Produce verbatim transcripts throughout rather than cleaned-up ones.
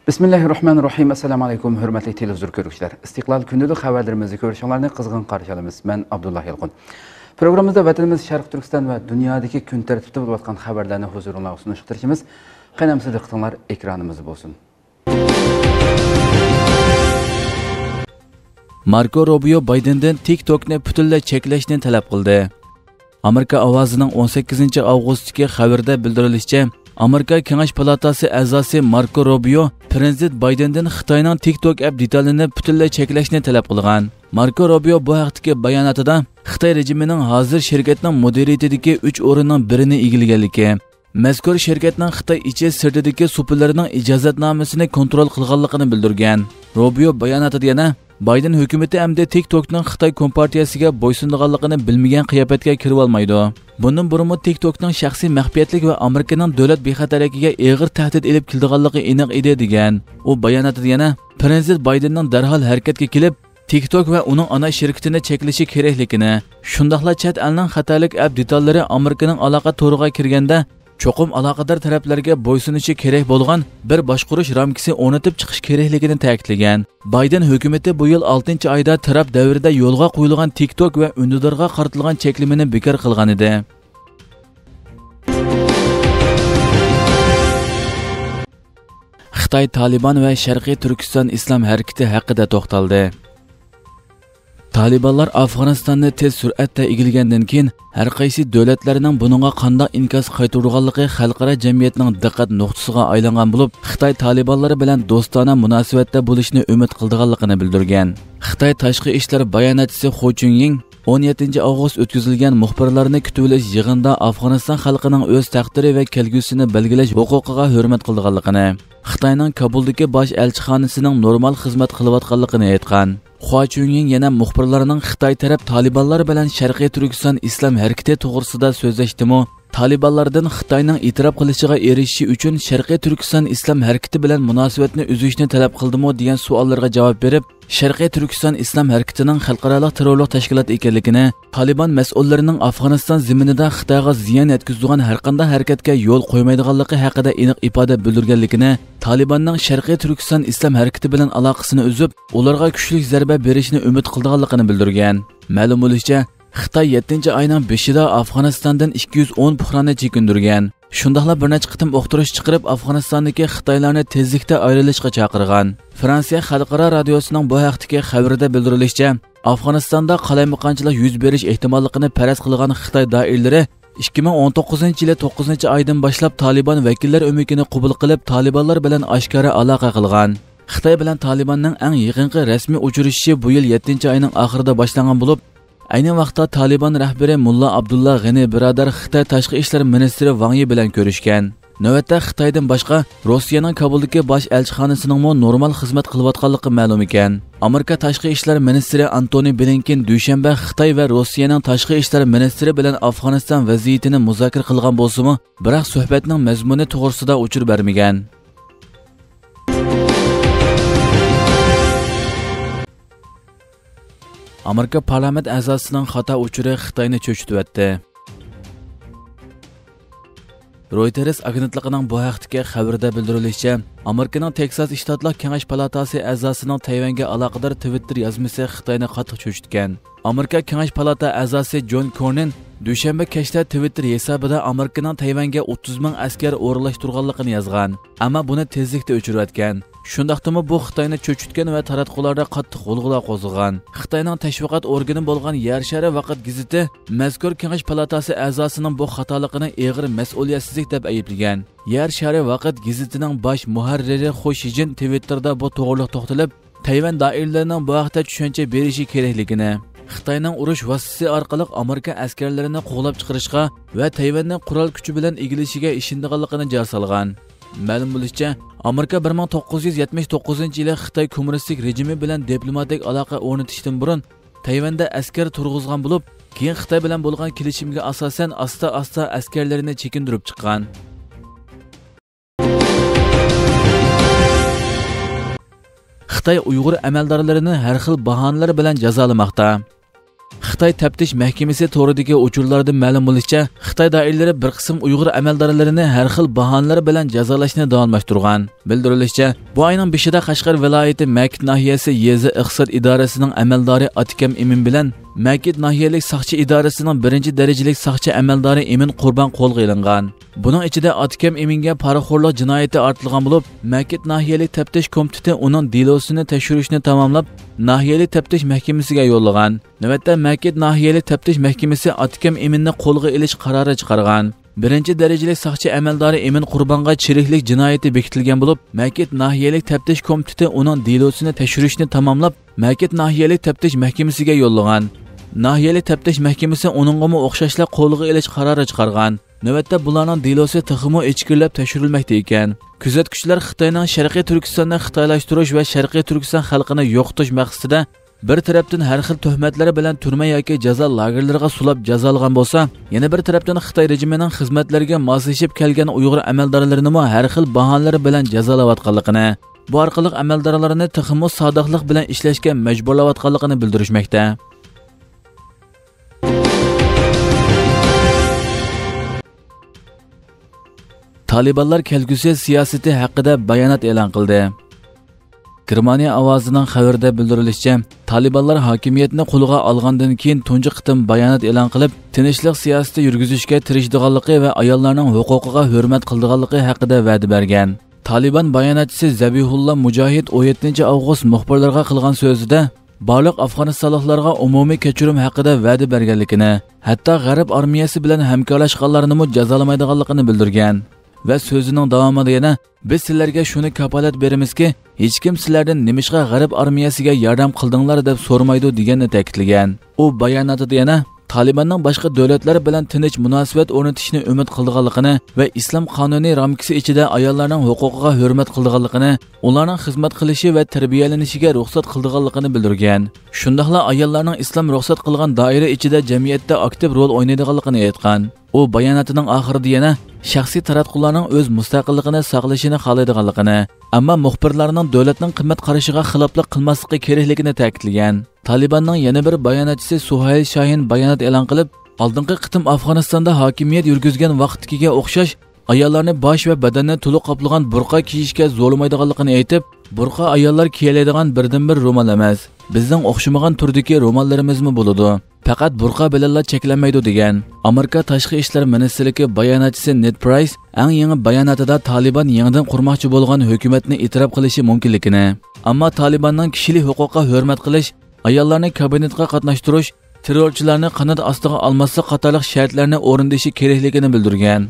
Bismillahirrahmanirrahim. Assalamu alaykum, hurmatli televizor ko'ruvchilar. Istiqlol kundalik xabarlarimizni ko'rishinglarni qizg'in qarshi olamiz. Men Abdullah Yalqin. Programmamizda vatanimiz Sharq Turkiston va dunyodagi kun tartibida bo'lib o'tgan xabarlarni huzuringizga sunishtirishimiz. Qaynamsiz diqqatinglar ekranimizda bo'lsin. Marco Rubio Biden'dan TikTok'ni butunlay cheklashni talab qildi. Amerika ovozining o'n sakkizinchi avgustdagi xabarda bildirilishicha, Amerika Kengash palatasi a'zosi Marco Rubio Prezident Biden'dan Xitoyning TikTok app detalini butunlay cheklashni talab qilgan. Marco Rubio bu haqdagi bayonotida Xitoy rejimining hozir shirkatning mudiriyatidagi uch o'rinning birini egallaganligi, mazkur shirkatning Xitoy ichi sirtidagi supilarining ijozatnomasini kontrol qilganligini bildirgan. Rubio bayonotida yana Biden hukumati hamda TikTokning Xitoy kompartiyasiga bo'ysunganligini bilmagan qiyofatga kirib olmaydi. Bundan burun TikTokning shaxsiy maxfiyatlik va Amerikaning davlat bexatarligiga og'ir tahdid elib kelganligi aniq edi degan. U bayonotida yana Prezident Bidenning darhol harakatga kelib, TikTok va uning ana shirkatini cheklashi kerakligini, shundaqla chet elning xatarlik app detallari Amerikaning aloqa to'riga kirganda cho'qim aloqador taraflarga bo'ysunishi kerak bo'lgan bir boshqarish ramkasi o'rnatib chiqish kerakligini ta'kidlagan. Biden hukumati bu yil oltinchi oyda Trump davrida yo'lga qo'yilgan TikTok va undidirga qaratilgan cheklimini bekor qilgan edi. Xitoy Taliban va Sharqiy Turkiston islom harakati haqida to'xtaldi. Talibanlar Afg'onistonni tez sur'atda egallagandan keyin har qaysi davlatlarning buningga qanday inkas qaytarganligi xalqaro jamiyatning diqqat nuqtasiga aylangan bo'lib, Xitoy Talibanlari bilan do'stona munosabatda bo'lishni umid qilganligini bildirgan. Xitoy tashqi ishlar bayonotchisi Ho Chunying o'n yettinchi avgust o'tkazilgan muxbirlarni kutib olish yig'inida Afg'oniston xalqining o'z taqdiri va kelgusini belgilash huquqiga hurmat qilganligini, Xitoyning Kabuldagi bosh elchixonasining normal xizmat qilayotganligini aytgan. Hua Chunying yana muxbirlarning Xitoy taraf Talibanlar bilan Sharqiy Turkiston islom harakati to'g'risida so'zlashdimi, Talibanlardan Xitoyning e'tirof qilishiga erishishi uchun Sharqiy Turkiston islom harakati bilan munosabatni uzishni talab qildimi degan savollarga javob berib, Sharqiy Turkiston islom harakatining xalqaro terrorlik tashkiloti ekanligini, Taliban mas'ullarining Afg'oniston zaminida Xitoyga ziyon yetkazadigan har qanday harakatga yo'l qo'ymaydiganligi haqida aniq ifoda bildirganligini, Talibanning Sharqiy Turkiston islom harakati bilan aloqasini uzib, ularga kuchli zarba berishni umid qilganligini bildirgan. Ma'lum bo'lishicha, Xitoy yettinchi oyning beshida Afg'onistondan ikki yuz o'n puhrani chekindirgan. Shundaqla bir necha qitim o'qtirish chiqarib Afg'onistondagi Xitoylarni tezlikda ayrilishga chaqirgan. Fransiya xalqaro radiosining bu haqdagi xabarida bildirilishicha, Afg'onistonda qalaymaqonchilik yuz berish ehtimolligini faraz qilgan Xitoy doiralari ikki ming o'n to'qqizinchi yil to'qqizinchi oydan boshlab Taliban vakillar umikini qabul qilib, Talibanlar bilan oshkora aloqa qilgan. Xitoy bilan Talibanning eng yaqinqi rasmiy uchrashishi bu yil yettinchi oyning oxirida boshlangan bo'lib, ayni vaqtda Taliban rahbari Mulla Abdullah G'ani birodar Xitoy tashqi ishlar ministri Wang Yi bilan ko'rishgan. Navbatda Xitoydan boshqa Rossiyaning Kabuldagi bosh elchixonasining mo normal xizmat qilayotganligi ma'lum ekan. Amerika tashqi ishlar ministri Antony Blinken dushanba Xitoy va Rossiyaning tashqi ishlar ministri bilan Afg'oniston vaziyatini muzokara qilgan bo'lsa-mu, biroq suhbatning mazmuni to'g'risida uchur bermagan. Amerika parlament a'zosining xato uchuri Xitoyni cho'chitibdi. Reuters agentligining bu haqdagi xabarda bildirilishicha, Amerikaning Texas shtatlik Kengash palatasi a'zosining Tayvanga aloqador Twitter yozmasi Xitoyni qattiq cho'chitgan. Amerika Kengash palata a'zosi John Cornyn dushanba kechda Twitter hisobida Amerikaning Tayvanga o'ttiz ming askar o'rlashtirganligini yozgan, ammo buni tezlikda o'chirayotgan. Shundaqdimi bu Xitoyni cho'chitgan va taratqularda qattiq g'ulg'ula qo'zg'agan. Xitoyning tashviqot organi bo'lgan Yer shari vaqt gazeti mazkur Kengash palatasi a'zosining bu xatoligini og'ir mas'uliyatsizlik deb ayblagan. Yer shari vaqt gazetining bosh muharriri Xu Shijin Twitterda bu to'g'riliq to'xtalib, Tayvan doiralarining bu haqda tushuncha berishi kerakligini, Xitoyning urush vasitasi orqali Amerika askarlarini qo'g'lab chiqarishga va Tayvanning qurol kuchi bilan egilishiga ishindiganligini jar solgan. Ma'lum bo'lishicha, Amerika bir ming to'qqiz yuz yetmish to'qqizinchi yili Xitoy kommunistik rejimi bilan diplomatik aloqa o'rnatishdan burun Tayvanda askar turg'izgan bo'lib, keyin Xitoy bilan bo'lgan kelishimga asosan asta-asta askarlarini chekindirib chiqqan. Xitoy Uyg'ur amaldorlarini har xil bahonalar bilan jazolamoqda. Xitoy taftish mahkamasi to'g'ridagi uchurlarda ma'lum bo'lishicha, Xitoy doiralari bir qism Uyg'ur amaldorlarini har xil bahonalar bilan jazolashni davomlashtirgan. Bildirilishicha, bu oyning beshida Qashqar viloyati Makit nahiyasi yezi iqtisod idorasining amaldori Atikam Emin bilan Makit nahiyalik soqchi idorasining birinchi darajalik soqchi amaldori Emin Qurbon qo'lga olingan. Buning ichida Atikam Eminga poraxo'rlik jinoyati ortilgan bo'lib, Makit nahiyalik taftish komiteti uning delosini tekshirishni tamomlab, nahiyalik taftish mahkamasiga yo'llagan. Navbatda Makit nahiyalik taftish mahkamasi Atikam Eminni qo'lga olish qarori chiqargan. Birinchi darajalik soqchi amaldori Emin Qurbonga chiriklik jinoyati bekitilgan bo'lib, Makit nahiyalik taftish komiteti uning delosini tekshirishni tamomlab, Makit nahiyalik taftish mahkamasiga yo'llagan. Nahiyalik taftish mahkamasi uningga o'xshashlar qo'lga olish qarori chiqargan. Navbatda bularning delosi tiximo ichkirlab tekshirilmoqda ekan. Kuzatuvchilar Xitoyning Sharqiy Turkistonni xitoylashtirish va Sharqiy Turkiston xalqini yo'qotish maqsadida bir tarafdan har xil tuhmatlar bilan turma yoki jazo lagerlariga sulab jazolagan bo'lsa, yana bir tarafdan Xitoy rejimining xizmatlariga moslashib kelgan Uyg'ur amaldorlarini har xil bahonalar bilan jazolayotganligini, bu orqali amaldorlarni tiximo sodiqlik bilan ishlashga majburlayotganligini bildirishmoqda. Talibanlar kelgusi siyosati haqida bayonot e'lon qildi. Germaniya ovozining xabarida bildirilishicha, Talibanlar hokimiyatni qo'lga olgandan keyin tunji qitim bayonot e'lon qilib, tinchlik siyosati yurgizishga tirishdiganligi va ayollarning huquqiga hurmat qildiganligi haqida va'da bergan. Taliban bayonotchisi Zabihullah Mujohid o'n yettinchi avgust muxbirlarga qilgan so'zida barliq Afg'onistonliklarga umumiy kechirim haqida va'da berganligini, hatto G'arb armiyasi bilan hamkorlashganlarni jazolamaydiganligini bildirgan. Va so'zining davomida yana biz sizlarga shuni kafolat beramizki, hech kim sizlardan nimishqa G'arb armiyasiga yordam qildinglar deb so'ramaydi deganini ta'kidlagan. U bayonotida yana Talibanning boshqa davlatlar bilan tinch munosabat o'rnatishni umid qilganligini va islom qonuniy ramkasi ichida ayollarning huquqiga hurmat qilganligini, ularning xizmat qilishi va tarbiyalanishiga ruxsat qilganligini bildirgan. Shundaqla ayollarning islom ruxsat qilgan doira ichida jamiyatda aktiv rol o'ynaydiganligini aytgan. U bayonotining oxirida yana shaxsiy taratqularning o'z mustaqilligini saqlashini xohlaydiganligini, ammo muxbirlarning davlatning qimmat qarashiga xiloflik qilmasligi kerakligini ta'kidlagan. Talibanning yana bir bayonotchisi Suhayl Shahin bayonot e'lon qilib, oldingi qitim Afg'onistonda hokimiyat yurgizgan vaqtgiga o'xshash ayollarni bosh va badanni to'liq qoplagan burqa kiyishga zo'lamaydiganligini aytib, burqa ayollar kiyiladigan birdan-bir ro'mol emas, bizning o'xshamagan turdagi ro'mollarimizmi bo'ladi. Faqat burqa bilanla cheklanmaydi degan. Amerika tashqi ishlar ministrligi bayonotchisi Ned Price eng yangi bayonotida Taliban yangidan qurmoqchi bo'lgan hukumatni e'tirof qilishi mumkinligini, ammo Talibanning kishilik huquqiga hurmat qilish, ayollarni kabinetga qatnashtirish, terrorchilarni qanot ostiga olmaslik qatorliq shartlarni o'rindishi kerakligini bildirgan.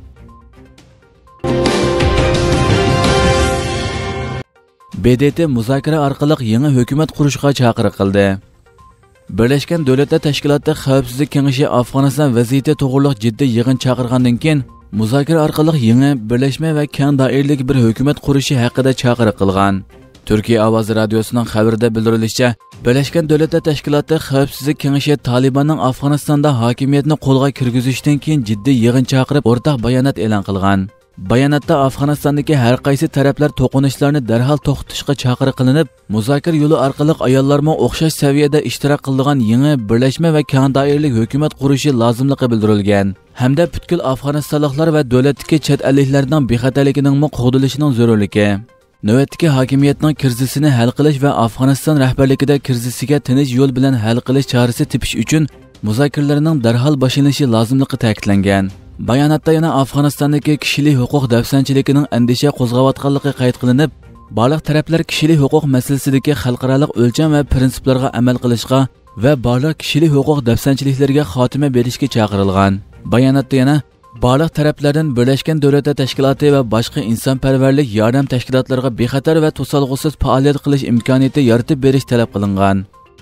B D T muzokara orqali yangi hukumat qurishga chaqiriq qildi. Birlashgan Davlatlar Tashkiloti Xavfsizlik Kengashi Afg'oniston vaziyati to'g'riliq jiddiy yig'in chaqirgandan keyin muzokara orqali yangi birlashma va keng doiralik bir hukumat qurishi haqida chaqiriq qilgan. Turkiya ovozi radiosining xabarida bildirilishicha, Birlashgan Davlatlar Tashkiloti Xavfsizlik Kengashi Talibanning Afg'onistonda hokimiyatni qo'lga kirgizishdan keyin jiddiy yig'in chaqirib, o'rtaq bayonot e'lon qilgan. Bayonotda Afg'onistondagi har qaysi taraflar to'qinishlarni darhol to'xtatishga chaqiriq qilinib, muzokara yo'li orqali ayollarga o'xshash saviyada ishtirok qiladigan yangi birlashma va keng doiralik hukumat qurishi lozimligi bildirilgan. Hamda butkul Afg'onistonliklar va davlatdagi chet elliklarning bexatarligining qo'g'dilishining zarurligi, navbatdagi hokimiyatning krizisini hal qilish va Afg'oniston rahbarligida krizisiga tinch yo'l bilan hal qilish chorasi tepish uchun muzokaralarning darhol boshlanishi lozimligi ta'kidlangan. Bayonotda yana Afg'onistondagi kishilik huquq dafsanchiligining andisha qo'zg'ayotganligi qayd qilinib, barliq taraflar kishilik huquq masalasidagi xalqaro o'lcham va prinsiplarga amal qilishga va barliq kishilik huquq dafsanchiliklariga xotima berishga chaqirilgan. Bayonotda yana barliq taraflardan Birlashgan Davlatlar Tashkiloti va boshqa insonparvarlik yordam tashkilotlariga bexatar va to'solg'usiz faoliyat qilish imkoniyati yaratib berish talab qilingan.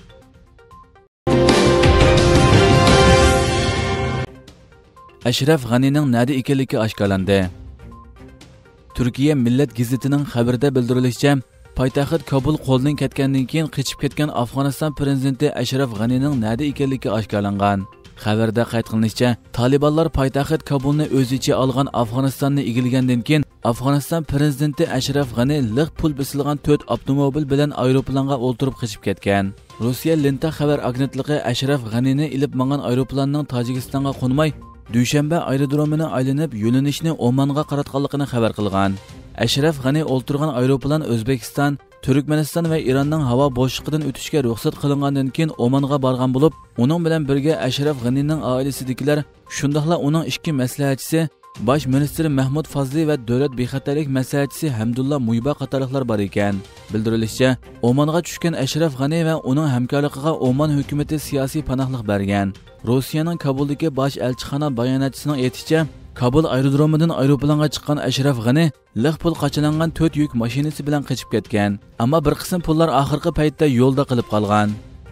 Ashraf G'anining nada ekanligi oshkorlandi. Turkiya Millat gazetining xabarida bildirilishicha, poytaxt Kabul qo'ldan ketgandan keyin qochib ketgan Afg'oniston prezidenti Ashraf G'anining nada ekanligi oshkorlangan. Xabarda qayd qilinishicha, Talibanlar poytaxt Kabulni o'z ichiga olgan Afg'onistonni egallagandan keyin Afg'oniston prezidenti Ashraf G'ani liq pul bisilgan to'rt avtomobil bilan aeroplanga o'ltirib qochib ketgan. Rossiya Lenta xabar agentligi Ashraf G'anini ilib mangan aeroplanning Tojikistonga qo'nmay, Dushanba aerodromini aylanib yo'linishni Omonga qaratganligini xabar qilgan. Ashraf G'ani o'ltirgan aeroplan O'zbekiston, Turkmaniston va Iranning havo bo'shliqidan o'tishga ruxsat qilingandan keyin Omonga borgan bo'lib, uning bilan birga Ashraf G'anining oilasidagilar, shundaqla uning ikki maslahatchisi, Bosh ministri Mahmud Fazli va davlat bexatarlik maslahatchisi Hamdulla Muyba qatorliqlar bor ekan. Bildirilishicha, Omonga tushgan Ashraf G'ani va uning hamkorligiga Omon hukumatı siyosiy panohlik bergan. Rossiyaning Kabuldagi bosh elchixona bayonotchisining aytishicha, Kabul aerodromidan aeroplanga chiqqan Ashraf G'ani liq pul qachilangan to'rt yuk mashinasi bilan qochib ketgan. Ammo bir qism pullar oxirgi paytda yo'lda qilib qolgan.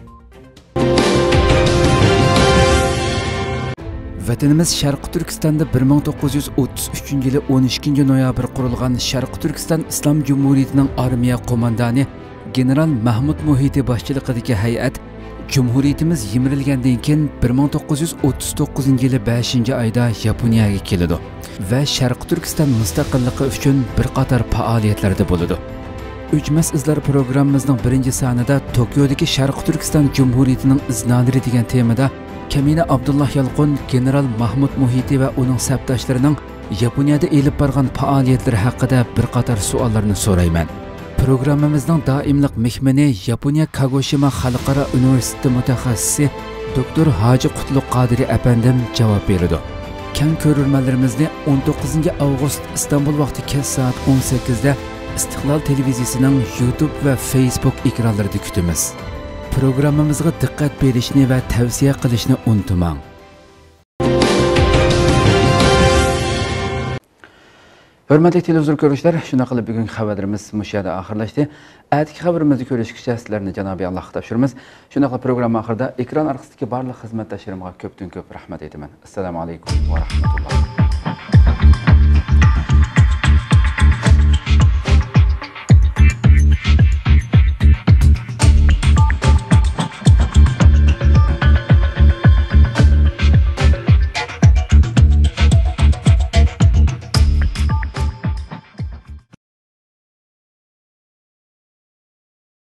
Vatanimiz Sharqi Turkistonda bir ming to'qqiz yuz o'ttiz uchinchi yili o'n ikkinchi noyabr qurilgan Sharqi Turkiston Islom Jumhuriyatining armiya qo'mondoni general Mahmud Muhiti boshchiligidagi hay'at Cumhuriyetimiz yemirilgandan keyin bir ming to'qqiz yuz o'ttiz to'qqizinchi yili beshinchi oyda Yaponiyaga keladi va Sharqi Turkiston mustaqilligi uchun bir qator faoliyatlarda bo'ladi. O'chmas izlar programmamizning birinchi sonida Tokiodagi Sharqi Turkiston Jumhuriyatining iznalari degan temada Kamina Abdullah Yalqun general Mahmud Muhiti va uning sabdoshlarining Yaponiyada elib borgan faoliyatlari haqida bir qator savollarni so'rayman. Programmamizning doimliq mehmoni Yaponiya Kagoshima Xalqaro universiteti mutaxassisi doktor Hoji Qutlug' Qodiri apandim javob beradi. Keng ko'rurmanlarimizni o'n to'qqizinchi avgust Istanbul vaqti kech soat o'n sakkizda Istiqlol televiziyasining YouTube va Facebook ekranlarida kutamiz. Programmamizga diqqat berishni va tavsiya qilishni unutmang. Hurmatli televizor ko'ruvchilar, shuna qilib bugungi xabarimiz mushada oxirlashdi. Atigi xabarimizni ko'rishgacha sizlarni Janobiy Allohga topshiramiz. Shuna qilib programma oxirida ekran orqasidagi barliq xizmatdoshlarimga ko'pdan ko'p rahmat aytaman. Assalomu alaykum va rahmatulloh.